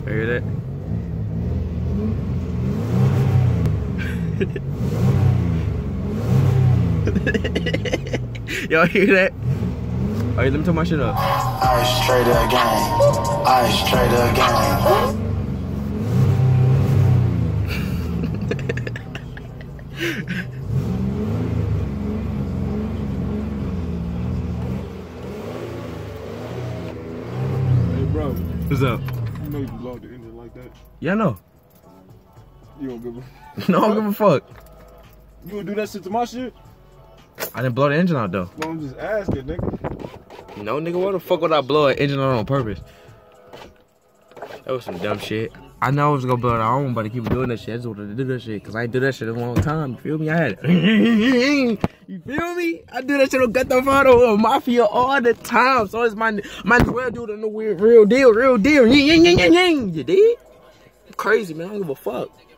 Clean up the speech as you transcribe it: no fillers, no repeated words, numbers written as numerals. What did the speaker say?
Hear that? Y'all hear that? Alright, let me turn my shit up. Ice trader gang. Ice trader gang. Hey, bro. What's up? You know you blow the engine like that. Yeah, I know. You don't give a No, I don't give a fuck. You would do that shit to my shit? I didn't blow the engine out though. No, I'm just asking, nigga. No, nigga, what the fuck would I blow an engine out on purpose? That was some dumb shit. I know I was gonna blow it out, but to keep doing that shit. I just wanted to do that shit, cause I ain't do that shit in a long time. You feel me? I had it. You feel me? I do that shit on Got the Photo of Mafia all the time. So it's my well dude in the weird real deal. You dig? Crazy, man. I don't give a fuck.